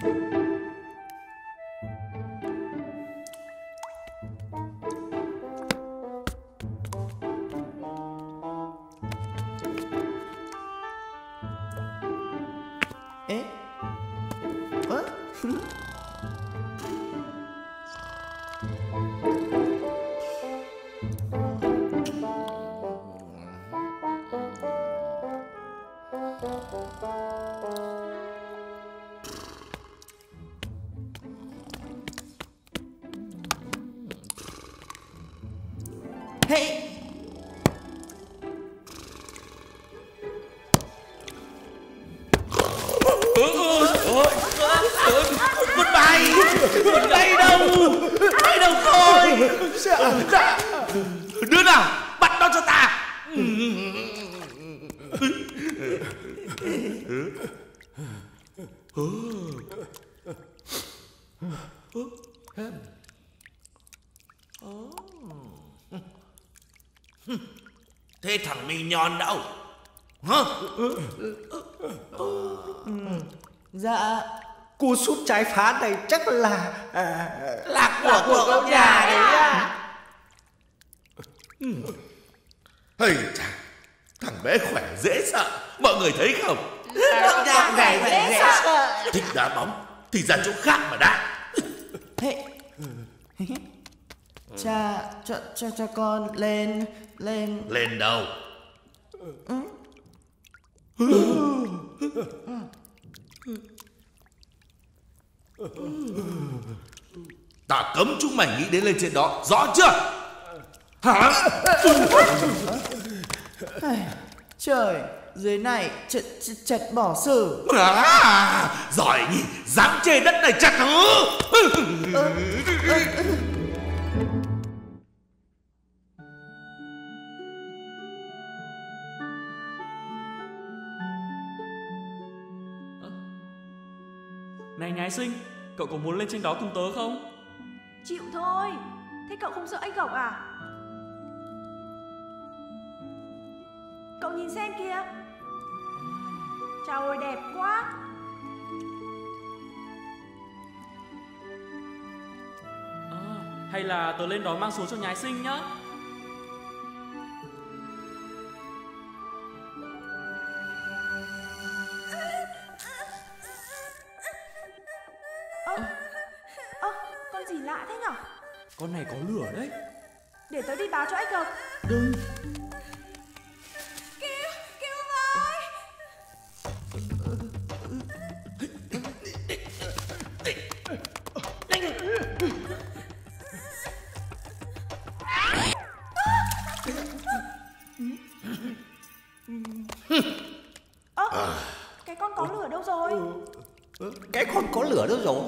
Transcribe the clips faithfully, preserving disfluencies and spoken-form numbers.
Ê, ơ, hey. Con bay, con bay đâu? Bay đâu rồi? Dạ, dạ. Đứa nào bắt nó cho ta. Thế thằng mì nhon đâu? Hả? Dạ, cú sút trái phá này chắc là à, Là của của con nhà đấy à? Hây chà, thằng bé khỏe dễ sợ, mọi người thấy không? Động nhà này dễ sợ. Thích đá bóng thì ra chỗ khác mà đá. hey. Cha, cho, cho, cho con lên, lên. Lên đâu? Ta cấm chúng mày nghĩ đến lên trên đó, rõ chưa? Hả? Trời, dưới này chật, chật, chật bỏ sử. À, giỏi nhỉ, dám chê đất này chặt hứ. Này Nhái Sinh, cậu có muốn lên trên đó cùng tớ không? Chịu thôi. Thế cậu không sợ ếch gộc à? Cậu nhìn xem kìa. Trời ơi đẹp quá. À, hay là tớ lên đó mang xuống cho Nhái Sinh nhá. Ơ, ơ, con gì lạ thế nhở? Con này có lửa đấy. Để tớ đi báo cho ếch gộc. Đừng. Cứu, cứu với. Ơ, cái con có lửa đâu rồi? Cái con có lửa đâu rồi?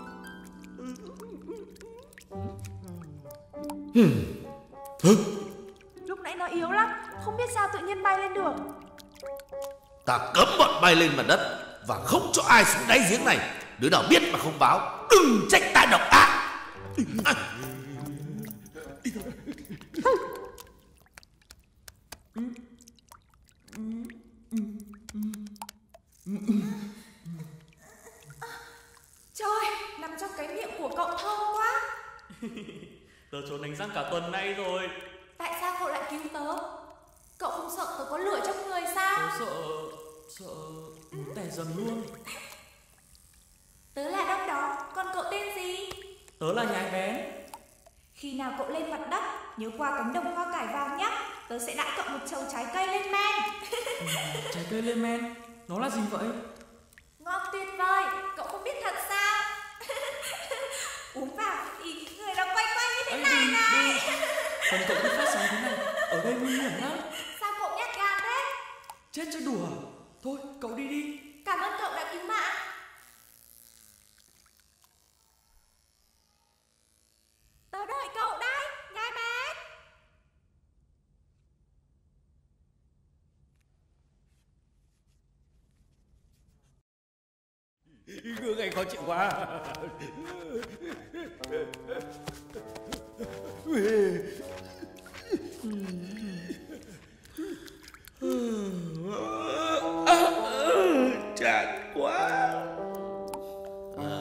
Lúc nãy nó yếu lắm, không biết sao tự nhiên bay lên được. Ta cấm bọn bay lên mặt đất và không cho ai xuống đáy giếng này. Đứa nào biết mà không báo, đừng trách ta độc ác. Trời, nằm trong cái miệng của cậu thơm quá. Tớ trốn đánh răng cả tuần nay rồi. Tại sao cậu lại cứu tớ? Cậu không sợ tớ có lửa trong người sao? Tớ sợ... sợ... muốn tè dần luôn. Tớ là Đông Đó, còn cậu tên gì? Tớ là Nhái Bén. Khi nào cậu lên mặt đất, nhớ qua cánh đồng hoa cải vàng nhé. Tớ sẽ đãi cậu một chầu trái cây lên men. Ừ, trái cây lên men, nó là gì vậy? Ngon tuyệt vời, cậu không biết thật sao? Uống vào thì người nó quay quay như thế Ây, này đi, này. đi. Phần cậu cứ phát sáng thế này, ở đây nguy hiểm lắm. Sao cậu nhát gan thế? Chết chứ đùa. Thôi, cậu đi đi. Cảm ơn cậu đã cứu mạng. Tớ đợi cậu đây, Nhái Bén. Gương anh khó chịu quá. Chán quá. À,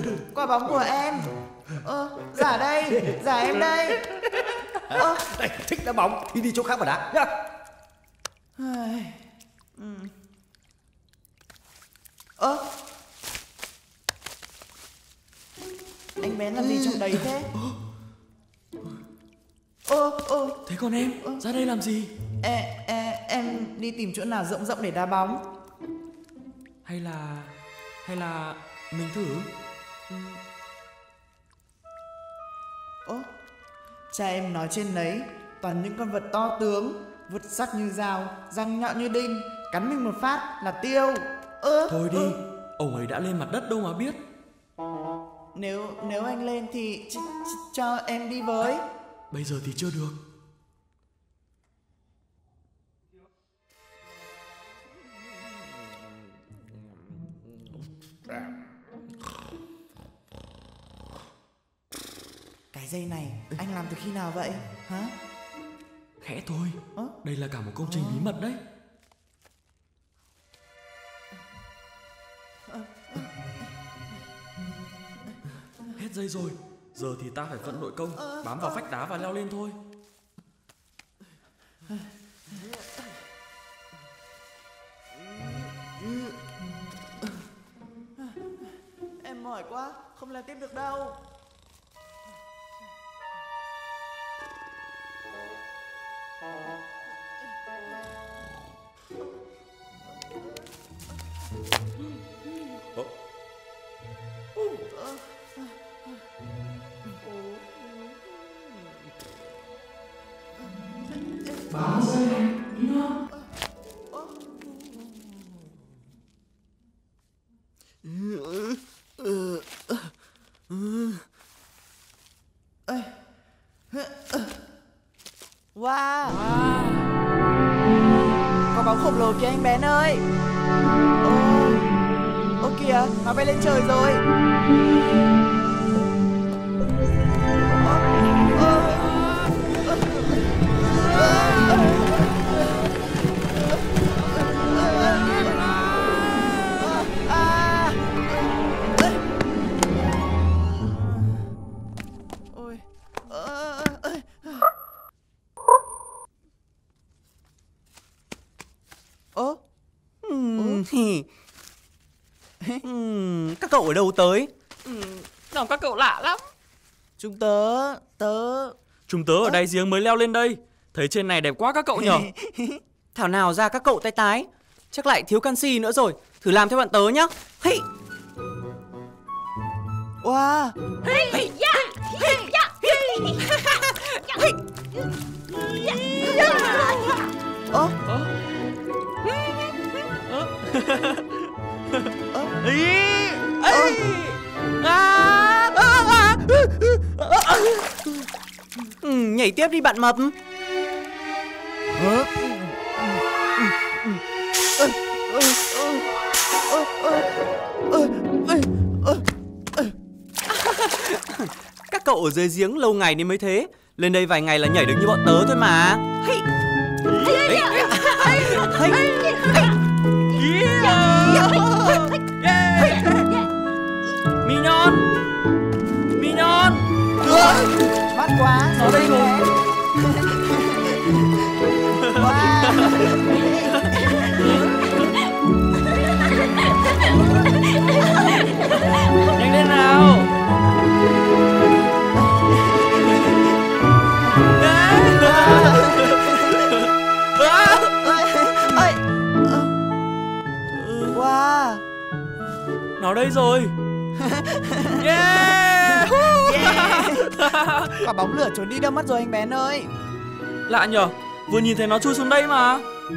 Quả bóng của em. Ơ, giả đây, giả em đây. Ơ, Đây, thích đá bóng thì đi chỗ khác mà đá nhá. Ơ, anh Bén làm gì trong đấy thế? Ơ, ơ, Thế còn em, ra đây làm gì? e, e, em đi tìm chỗ nào rộng rộng để đá bóng. Hay là... Hay là... Mình thử? Ơ, cha em nói trên đấy toàn những con vật to tướng, vượt sắc như dao, răng nhọn như đinh, cắn mình một phát là tiêu. Ơ, Thôi đi, ơ. ông ấy đã lên mặt đất đâu mà biết. Nếu nếu anh lên thì ch, ch, cho em đi với. Bây giờ thì chưa được. Cái dây này anh làm từ khi nào vậy? Hả? Khẽ thôi, Ơ? đây là cả một công trình bí mật đấy. Hết dây rồi, giờ thì ta phải vận nội công, bám vào vách đá và leo lên thôi. Em mỏi quá, không làm tiếp được đâu. Wow, có bóng khổng lồ kìa anh Bén ơi. Ô, ô kìa, nó bay lên trời rồi. Ôi, ơ, Ừm, hì. Ừm, các cậu ở đâu tới? Nào các cậu lạ lắm. chúng tớ, tớ. Chúng tớ ở đáy giếng mới leo lên đây. Thấy trên này đẹp quá các cậu nhở? Thảo nào ra các cậu tay tái. Chắc lại thiếu canxi nữa rồi. Thử làm theo bạn tớ nhá. Hey. Wow, ơ, Ý. Ấy. À. À. À. Ừm, nhảy tiếp đi bạn mập. Các cậu ở dưới giếng lâu ngày nên mới thế. Lên đây vài ngày là nhảy được như bọn tớ thôi mà. Hey. Hey. Hey. Mi nhon, mi nhon. mát quá, nó đây rồi. Nhanh lên nào. Wow, Nó đây rồi. Yeah. quả bóng lửa trốn đi đâu mất rồi anh Bén ơi. Lạ nhở, vừa nhìn thấy nó chui xuống đây mà.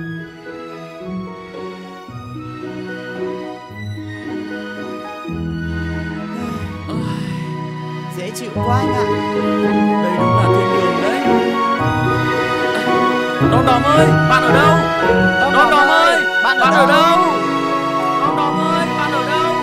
Dễ chịu quá anh ạ. Đây đúng là thiên đường đấy. Đom Đóm ơi, bạn ở đâu? Đom Đóm ơi, bạn ở đâu? Đom Đóm ơi, bạn ở đâu?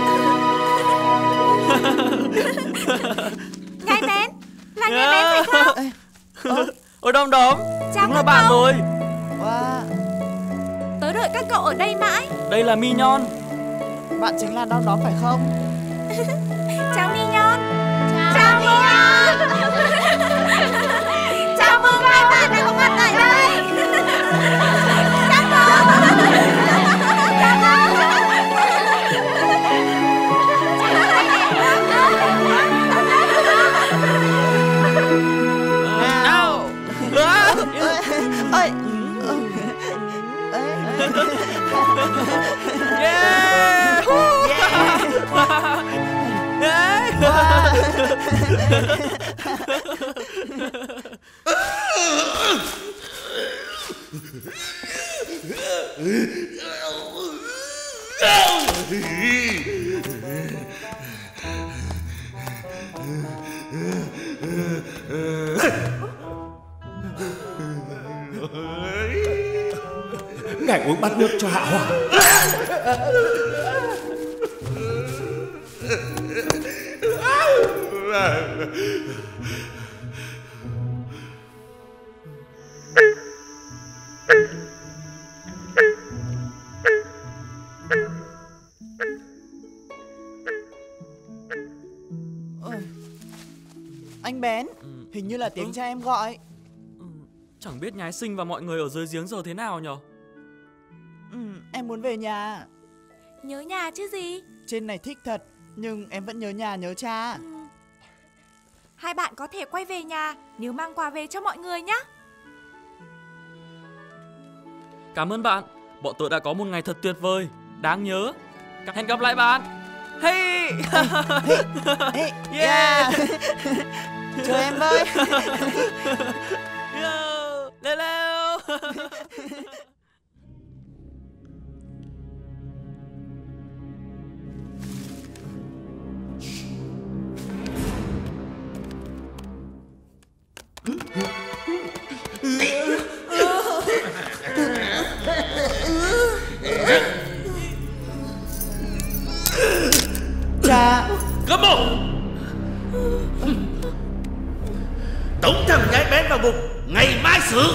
Ngài Bén, là ngài Bén phải không? Ôi Đom Đóm, Chào đúng là các bạn cậu. rồi. Wow, Tớ đợi các cậu ở đây mãi. Đây là Mi nhon. bạn chính là Đom Đóm phải không? Chào Mignon. Chào Mignon. Chào mừng hai bạn đã có mặt tại đây. Chào mừng. Nào. Ơi. Yeah. Ngài uống bát nước cho hạ hỏa. Anh Bén, hình như là tiếng ừ? cha em gọi. Ừ, chẳng biết nhái sinh và mọi người ở dưới giếng giờ thế nào nhở? Ừ, em muốn về nhà. Nhớ nhà chứ gì. Trên này thích thật, nhưng em vẫn nhớ nhà nhớ cha. Ừ. Hai bạn có thể quay về nhà nếu mang quà về cho mọi người nhé. Cảm ơn bạn, bọn tôi đã có một ngày thật tuyệt vời, đáng nhớ. Hẹn gặp lại bạn. Hey! Hey, Yeah! chờ em với. Yo! Leo leo! Cha. Cấm mồm. Tống thằng nhái Bén vào ngục, ngày mai xử.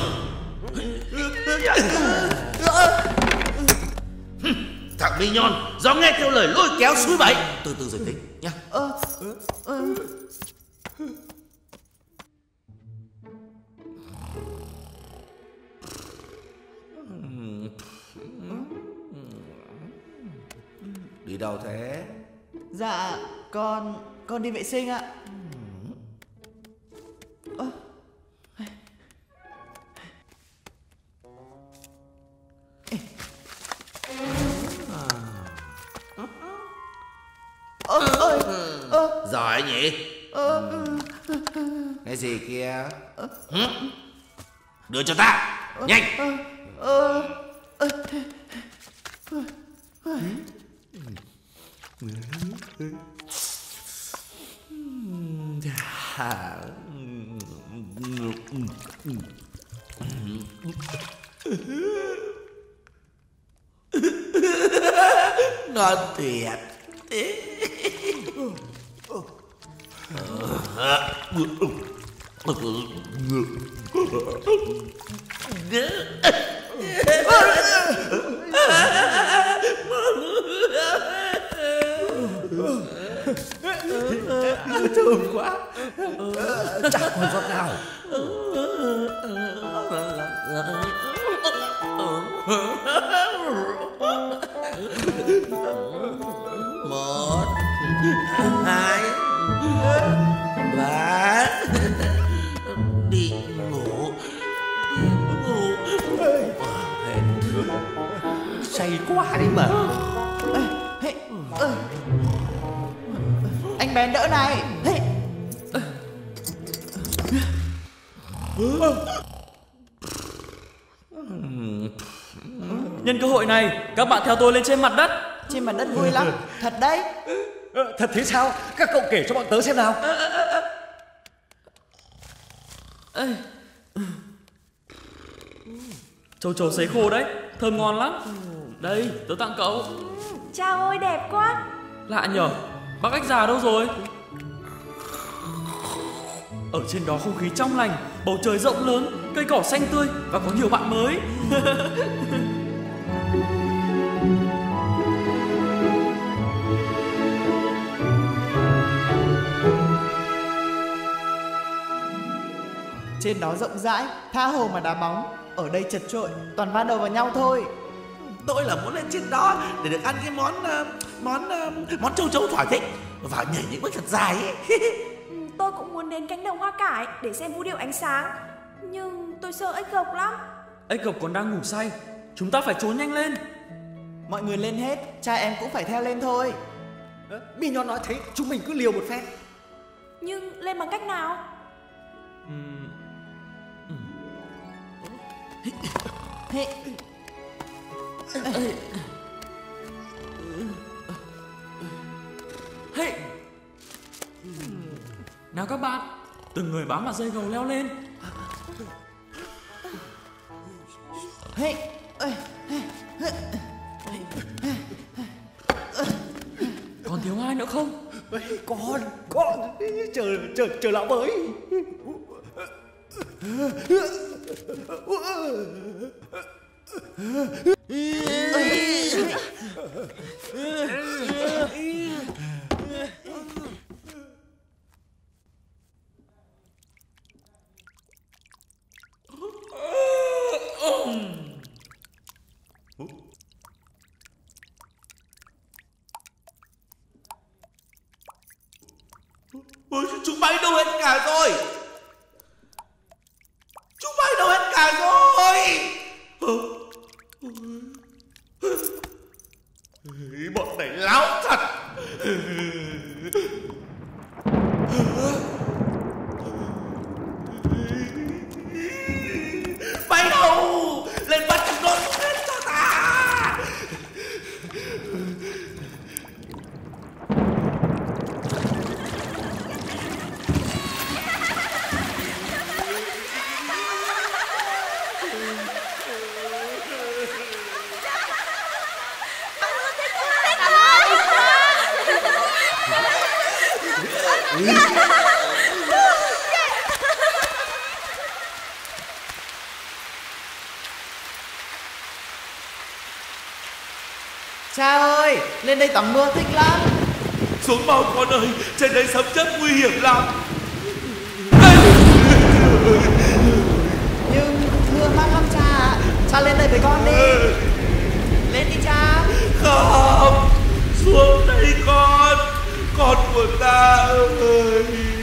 Thằng Mignon do nghe theo lời lôi kéo suối bẫy, từ từ rồi tính nhá. Ơ, ơ. Đi đâu thế? Dạ, con con đi vệ sinh ạ. Ơ. Ơ, ơi, ơ, Giỏi nhỉ? ơ, Cái gì kia? Hử? Đưa cho ta, nhanh. ơ, ơ, Ngon tuyệt. Thơm quá. Chả còn giọt nào. Một, hai, ba. Đi ngủ. Ngủ. Say quá đi mà. Hey, ơ. Anh Bén đỡ này. Hey. Nhân cơ hội này, các bạn theo tôi lên trên mặt đất. Trên mặt đất vui lắm, thật đấy. Ờ, thật thế sao? Các cậu kể cho bọn tớ xem nào. Trầu trầu sấy khô đấy, thơm ngon lắm. Đây, tớ tặng cậu. Cha ơi đẹp quá. Lạ nhở, bác ếch già đâu rồi? Ở trên đó không khí trong lành, bầu trời rộng lớn, cây cỏ xanh tươi và có nhiều bạn mới. Trên đó rộng rãi, tha hồ mà đá bóng. Ở đây chật chội, toàn va đầu vào nhau thôi. Tôi là muốn lên trên đó để được ăn cái món uh, món uh, món châu chấu thỏa thích và nhảy những bước thật dài ấy. Ừ, tôi cũng muốn đến cánh đồng hoa cải để xem vũ điệu ánh sáng. Nhưng tôi sợ ếch gộc lắm. Ếch gộc còn đang ngủ say. Chúng ta phải trốn nhanh lên. Mọi người lên hết, cha em cũng phải theo lên thôi. Mignon nói thế, chúng mình cứ liều một phen. Nhưng lên bằng cách nào? Uhm. Hey. Hey. Nào các bạn, từng người bám vào dây gầu leo lên. Hey. Còn thiếu ai nữa không? Con, con, chờ, chờ, chờ lão với. Ôi, chúng bay đâu hết cả rồi? Chúng bay đâu hết cả rồi? Bọn này láo thật. Bay đâu? Lên bắt chúng nó xuống hết cho ta. Cha ơi, lên đây tắm mưa thích lắm. Xuống mau con ơi, trên đây sấm chớp nguy hiểm lắm. Nhưng mưa mát lắm cha ạ. Cha lên đây với con đi. Lên đi cha. Không, xuống đây con, con của ta ơi.